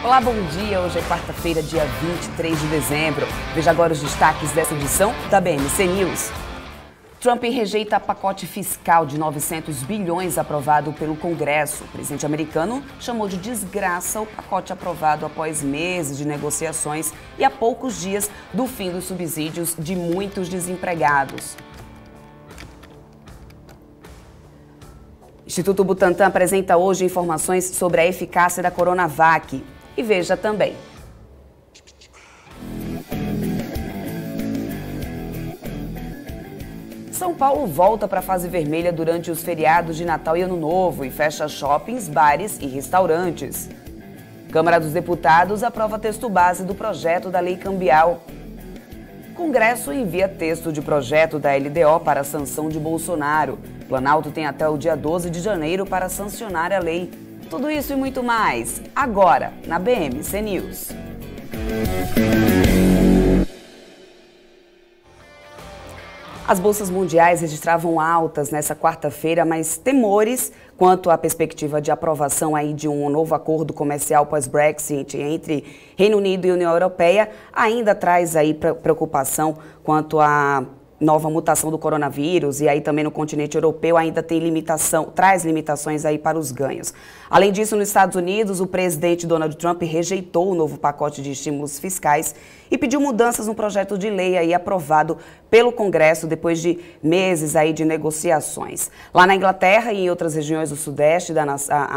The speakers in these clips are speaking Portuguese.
Olá, bom dia. Hoje é quarta-feira, dia 23 de dezembro. Veja agora os destaques dessa edição da BMC News. Trump rejeita pacote fiscal de 900 bilhões aprovado pelo Congresso. O presidente americano chamou de desgraça o pacote aprovado após meses de negociações e a poucos dias do fim dos subsídios de muitos desempregados. Instituto Butantan apresenta hoje informações sobre a eficácia da Coronavac. E veja também. São Paulo volta para a fase vermelha durante os feriados de Natal e Ano Novo e fecha shoppings, bares e restaurantes. Câmara dos Deputados aprova texto base do projeto da Lei Cambial. Congresso envia texto de projeto da LDO para a sanção de Bolsonaro. Planalto tem até o dia 12 de janeiro para sancionar a lei. Tudo isso e muito mais, agora, na BMC News. As bolsas mundiais registravam altas nessa quarta-feira, mas temores quanto à perspectiva de aprovação aí de um novo acordo comercial pós-Brexit entre Reino Unido e União Europeia ainda traz aí preocupação quanto à nova mutação do coronavírus, e aí também no continente europeu ainda tem traz limitações aí para os ganhos. Além disso, nos Estados Unidos, o presidente Donald Trump rejeitou o novo pacote de estímulos fiscais e pediu mudanças no projeto de lei aí aprovado pelo Congresso depois de meses aí de negociações. Lá na Inglaterra e em outras regiões do Sudeste da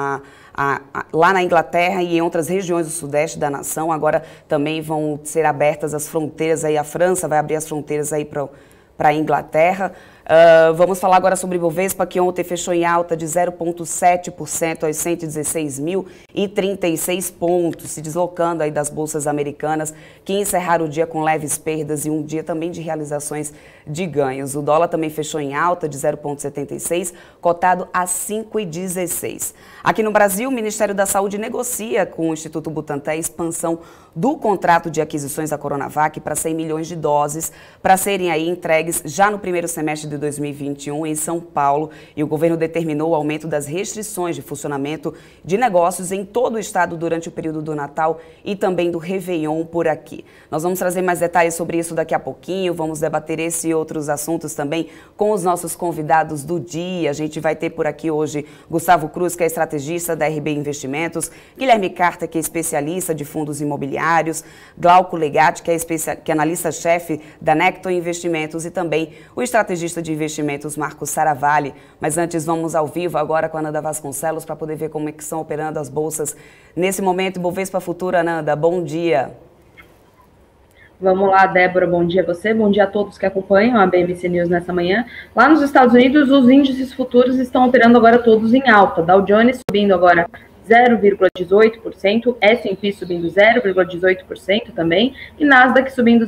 nação, agora também vão ser abertas as fronteiras aí, a França vai abrir as fronteiras aí para a Inglaterra. Vamos falar agora sobre o Ibovespa, que ontem fechou em alta de 0,7% aos 116.036 pontos, se deslocando aí das bolsas americanas, que encerraram o dia com leves perdas e um dia também de realizações de ganhos. O dólar também fechou em alta de 0,76, cotado a 5,16. Aqui no Brasil, o Ministério da Saúde negocia com o Instituto Butantan a expansão do contrato de aquisições da Coronavac para 100 milhões de doses, para serem aí entregues já no primeiro semestre de 2021 em São Paulo, e o governo determinou o aumento das restrições de funcionamento de negócios em todo o estado durante o período do Natal e também do Réveillon por aqui. Nós vamos trazer mais detalhes sobre isso daqui a pouquinho, vamos debater esse e outros assuntos também com os nossos convidados do dia. A gente vai ter por aqui hoje Gustavo Cruz, que é estrategista da RB Investimentos, Guilherme Carter, que é especialista de fundos imobiliários, Glauco Legatti, que é analista-chefe da Necton Investimentos, e também o estrategista de investimentos Marcos Saravalli. Mas antes vamos ao vivo agora com a Ananda Vasconcelos para poder ver como é que estão operando as bolsas nesse momento. Ibovespa Futuro, Ananda, bom dia. Vamos lá, Débora, bom dia a você, bom dia a todos que acompanham a BMC News nessa manhã. Lá nos Estados Unidos, os índices futuros estão operando agora todos em alta. Dow Jones subindo agora 0,18%, S&P subindo 0,18% também, e Nasdaq subindo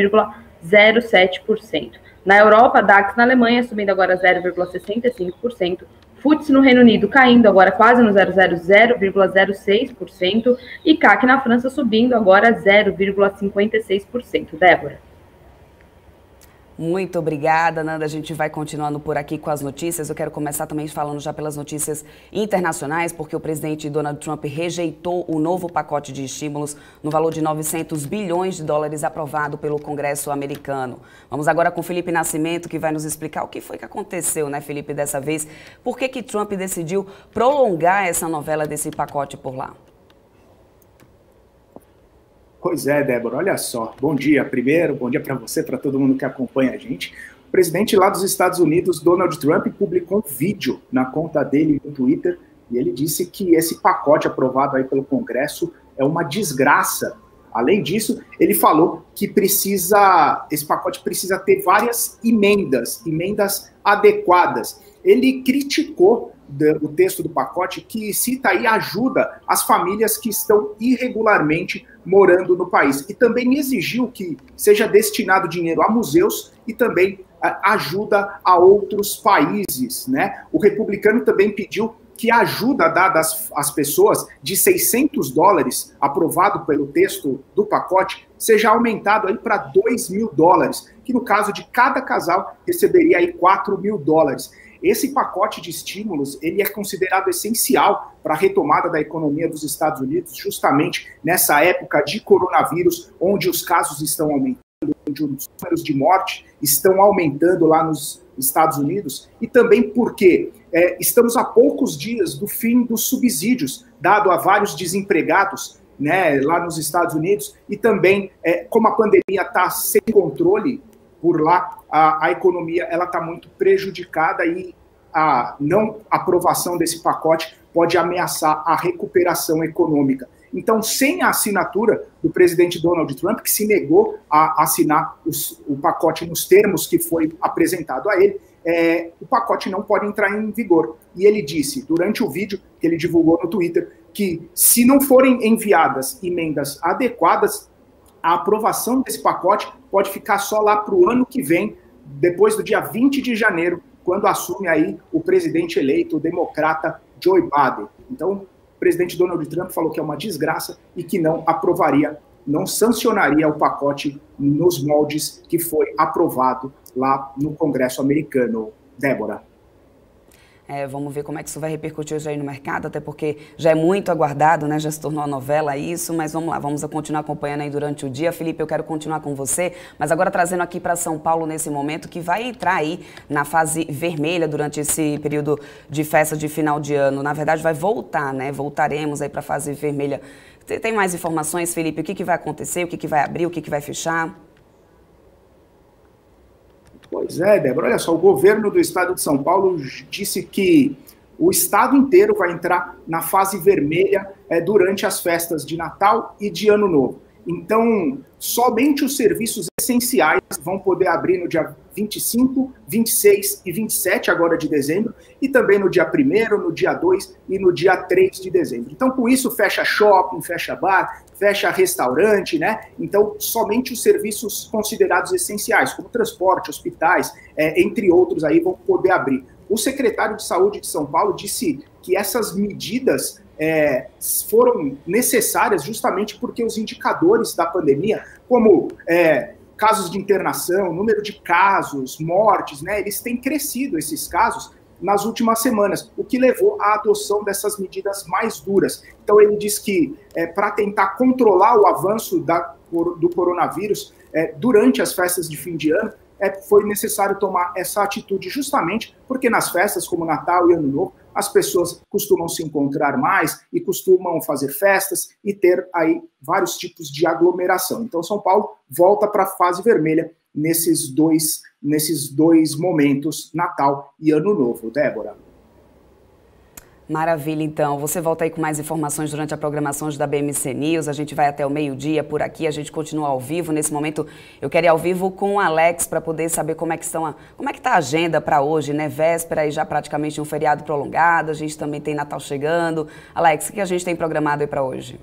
0,07%. Na Europa, DAX na Alemanha subindo agora 0,65%, FTSE no Reino Unido caindo agora quase no 0,06%, e CAC na França subindo agora 0,56%. Débora. Muito obrigada, Nanda. A gente vai continuando por aqui com as notícias. Eu quero começar também falando já pelas notícias internacionais, porque o presidente Donald Trump rejeitou o novo pacote de estímulos no valor de 900 bilhões de dólares aprovado pelo Congresso americano. Vamos agora com Felipe Nascimento, que vai nos explicar o que foi que aconteceu, né, Felipe, dessa vez? Por que Trump decidiu prolongar essa novela desse pacote por lá? Pois é, Débora, olha só. Bom dia primeiro, bom dia para você, para todo mundo que acompanha a gente. O presidente lá dos Estados Unidos, Donald Trump, publicou um vídeo na conta dele no Twitter e ele disse que esse pacote aprovado aí pelo Congresso é uma desgraça. Além disso, ele falou que esse pacote precisa ter várias emendas adequadas. Ele criticou o texto do pacote, que cita aí ajuda às famílias que estão irregularmente morando no país. E também exigiu que seja destinado dinheiro a museus e também ajuda a outros países, né? O republicano também pediu que a ajuda dada às pessoas de $600, aprovado pelo texto do pacote, seja aumentado aí para $2.000, que no caso de cada casal receberia aí $4.000. Esse pacote de estímulos, ele é considerado essencial para a retomada da economia dos Estados Unidos, justamente nessa época de coronavírus, onde os casos estão aumentando, onde os números de morte estão aumentando lá nos Estados Unidos, e também porque estamos a poucos dias do fim dos subsídios dado a vários desempregados, né, lá nos Estados Unidos, e também como a pandemia está sem controle por lá, a economia ela está muito prejudicada e a não aprovação desse pacote pode ameaçar a recuperação econômica. Então, sem a assinatura do presidente Donald Trump, que se negou a assinar o pacote nos termos que foi apresentado a ele, o pacote não pode entrar em vigor. E ele disse, durante o vídeo que ele divulgou no Twitter, que se não forem enviadas emendas adequadas, a aprovação desse pacote pode ficar só lá para o ano que vem, depois do dia 20 de janeiro, quando assume aí o presidente eleito, o democrata Joe Biden. Então, o presidente Donald Trump falou que é uma desgraça e que não aprovaria, não sancionaria o pacote nos moldes que foi aprovado lá no Congresso americano. Débora. Vamos ver como é que isso vai repercutir hoje aí no mercado, até porque já é muito aguardado, né? Já se tornou uma novela isso, mas vamos lá, vamos continuar acompanhando aí durante o dia. Felipe, eu quero continuar com você, mas agora trazendo aqui para São Paulo nesse momento, que vai entrar aí na fase vermelha durante esse período de festa de final de ano. Na verdade, vai voltar, né? Voltaremos aí para a fase vermelha. Tem mais informações, Felipe? O que vai acontecer? O que vai abrir? O que vai fechar? Pois é, Débora, olha só, o governo do estado de São Paulo disse que o estado inteiro vai entrar na fase vermelha durante as festas de Natal e de Ano Novo. Então, somente os serviços essenciais vão poder abrir no dia 25, 26 e 27 agora de dezembro, e também no dia 1º, no dia 2 e no dia 3 de dezembro. Então, com isso, fecha shopping, fecha bar, fecha restaurante, né? Então, somente os serviços considerados essenciais, como transporte, hospitais, entre outros, aí vão poder abrir. O secretário de Saúde de São Paulo disse que essas medidas foram necessárias justamente porque os indicadores da pandemia, como casos de internação, número de casos, mortes, né, eles têm crescido, esses casos, nas últimas semanas, o que levou à adoção dessas medidas mais duras. Então, ele diz que para tentar controlar o avanço do coronavírus durante as festas de fim de ano, foi necessário tomar essa atitude justamente porque nas festas como Natal e Ano Novo, as pessoas costumam se encontrar mais e costumam fazer festas e ter aí vários tipos de aglomeração. Então, São Paulo volta para a fase vermelha nesses dois momentos, Natal e Ano Novo. Débora. Maravilha, então. Você volta aí com mais informações durante a programação da BMC News. A gente vai até o meio-dia por aqui, a gente continua ao vivo. Nesse momento, eu quero ir ao vivo com o Alex para poder saber como é que está a agenda para hoje, né? Véspera e já praticamente um feriado prolongado. A gente também tem Natal chegando. Alex, o que a gente tem programado aí para hoje?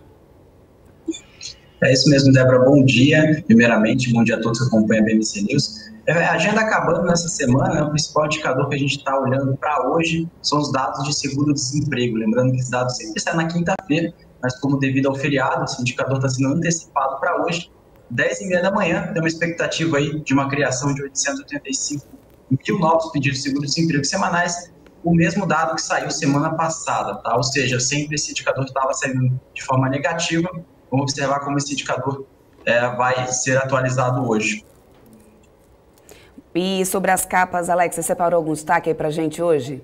É isso mesmo, Débora. Bom dia, primeiramente. Bom dia a todos que acompanham a BMC News. A agenda acabando nessa semana, o principal indicador que a gente está olhando para hoje são os dados de seguro-desemprego. Lembrando que esses dados sempre saem na quinta-feira, mas como devido ao feriado, esse indicador está sendo antecipado para hoje, 10h30 da manhã, tem uma expectativa aí de uma criação de 885 mil novos pedidos de seguro-desemprego semanais, o mesmo dado que saiu semana passada, tá? Ou seja, sempre esse indicador estava saindo de forma negativa. Vamos observar como esse indicador vai ser atualizado hoje. E sobre as capas, Alex, você separou algum destaque aí para a gente hoje?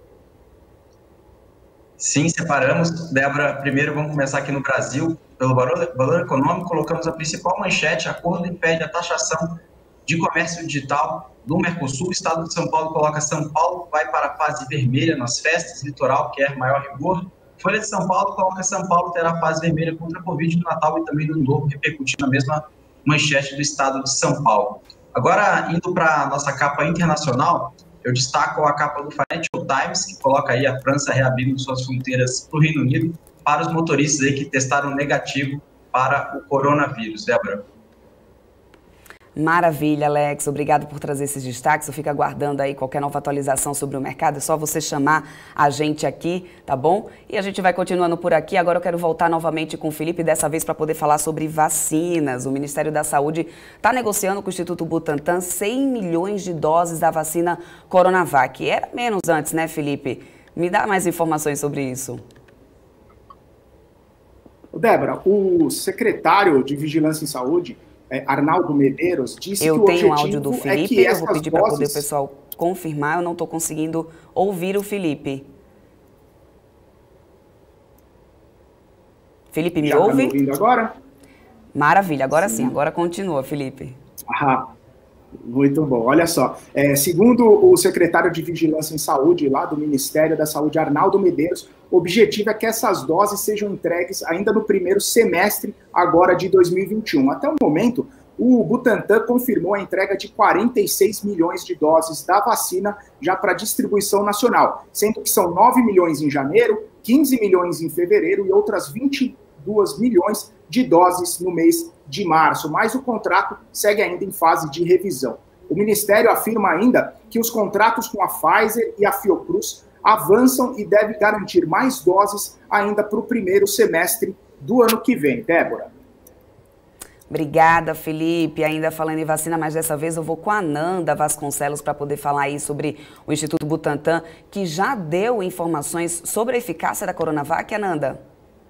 Sim, separamos. Débora, primeiro vamos começar aqui no Brasil. Pelo valor econômico, colocamos a principal manchete: acordo impede a taxação de comércio digital do Mercosul. O estado de São Paulo coloca São Paulo vai para a fase vermelha nas festas, litoral quer maior rigor. Folha de São Paulo coloca São Paulo terá fase vermelha contra a Covid no Natal e também no Ano Novo, repercutindo a mesma manchete do estado de São Paulo. Agora, indo para a nossa capa internacional, eu destaco a capa do Financial Times, que coloca aí a França reabrindo suas fronteiras para o Reino Unido para os motoristas aí que testaram negativo para o coronavírus. Débora. Maravilha, Alex. Obrigado por trazer esses destaques. Eu fico aguardando aí qualquer nova atualização sobre o mercado. É só você chamar a gente aqui, tá bom? E a gente vai continuando por aqui. Agora eu quero voltar novamente com o Felipe, dessa vez para poder falar sobre vacinas. O Ministério da Saúde está negociando com o Instituto Butantan 100 milhões de doses da vacina Coronavac. Era menos antes, né, Felipe? Me dá mais informações sobre isso. Débora, o secretário de Vigilância em Saúde, Arnaldo Medeiros, disse que o objetivo tenho um áudio do Felipe, é que eu vou pedir para doses... poder o pessoal confirmar, eu não estou conseguindo ouvir o Felipe. Felipe, me ouve? Já está me ouvindo agora? Maravilha, agora sim, agora continua, Felipe. Muito bom. Olha só, segundo o secretário de Vigilância em Saúde lá do Ministério da Saúde, Arnaldo Medeiros, o objetivo é que essas doses sejam entregues ainda no primeiro semestre agora de 2021. Até o momento, o Butantan confirmou a entrega de 46 milhões de doses da vacina já para distribuição nacional, sendo que são 9 milhões em janeiro, 15 milhões em fevereiro e outras 22 milhões de doses no mês de março, mas o contrato segue ainda em fase de revisão. O Ministério afirma ainda que os contratos com a Pfizer e a Fiocruz avançam e devem garantir mais doses ainda para o primeiro semestre do ano que vem. Débora. Obrigada, Felipe. Ainda falando em vacina, mas dessa vez eu vou com a Nanda Vasconcelos para poder falar aí sobre o Instituto Butantan, que já deu informações sobre a eficácia da Coronavac, Nanda.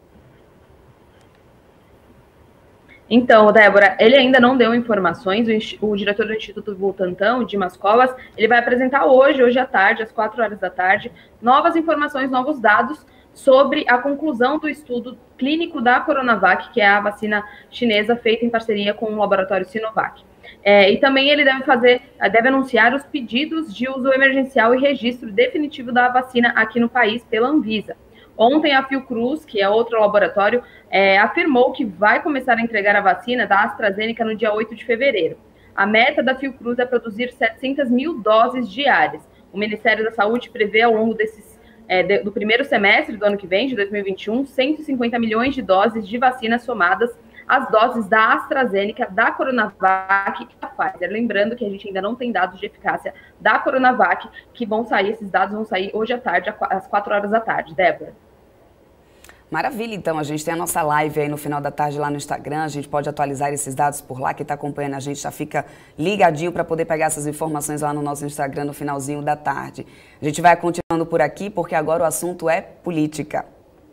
Então, Débora, ele ainda não deu informações, o diretor do Instituto Butantan, o Dimas Covas, ele vai apresentar hoje à tarde, às 4 horas da tarde, novas informações, novos dados sobre a conclusão do estudo clínico da Coronavac, que é a vacina chinesa feita em parceria com o laboratório Sinovac. E também ele deve anunciar os pedidos de uso emergencial e registro definitivo da vacina aqui no país pela Anvisa. Ontem, a Fiocruz, que é outro laboratório, afirmou que vai começar a entregar a vacina da AstraZeneca no dia 8 de fevereiro. A meta da Fiocruz é produzir 700 mil doses diárias. O Ministério da Saúde prevê, ao longo do primeiro semestre do ano que vem, de 2021, 150 milhões de doses de vacinas somadas às doses da AstraZeneca, da Coronavac e da Pfizer. Lembrando que a gente ainda não tem dados de eficácia da Coronavac, que vão sair, esses dados vão sair hoje à tarde, às 4 horas da tarde. Débora. Maravilha, então, a gente tem a nossa live aí no final da tarde lá no Instagram, a gente pode atualizar esses dados por lá, quem está acompanhando a gente já fica ligadinho para poder pegar essas informações lá no nosso Instagram no finalzinho da tarde. A gente vai continuando por aqui, porque agora o assunto é política.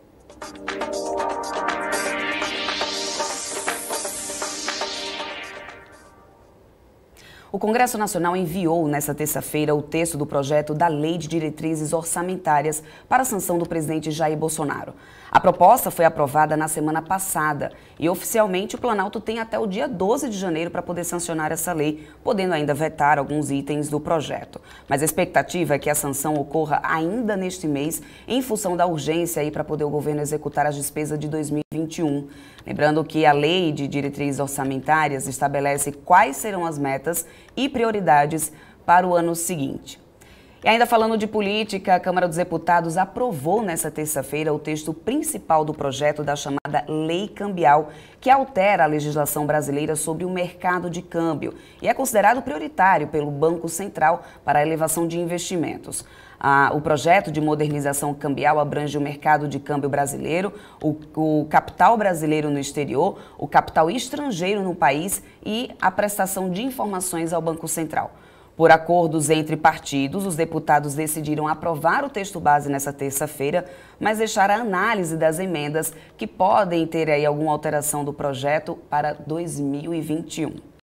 O Congresso Nacional enviou nesta terça-feira o texto do projeto da Lei de Diretrizes Orçamentárias para a sanção do presidente Jair Bolsonaro. A proposta foi aprovada na semana passada e oficialmente o Planalto tem até o dia 12 de janeiro para poder sancionar essa lei, podendo ainda vetar alguns itens do projeto. Mas a expectativa é que a sanção ocorra ainda neste mês, em função da urgência aí para poder o governo executar as despesas de 2021. Lembrando que a Lei de Diretrizes Orçamentárias estabelece quais serão as metas e prioridades para o ano seguinte. E ainda falando de política, a Câmara dos Deputados aprovou nesta terça-feira o texto principal do projeto da chamada Lei Cambial, que altera a legislação brasileira sobre o mercado de câmbio e é considerado prioritário pelo Banco Central para a elevação de investimentos. O projeto de modernização cambial abrange o mercado de câmbio brasileiro, o capital brasileiro no exterior, o capital estrangeiro no país e a prestação de informações ao Banco Central. Por acordos entre partidos, os deputados decidiram aprovar o texto base nessa terça-feira, mas deixar a análise das emendas que podem ter aí alguma alteração do projeto para 2021.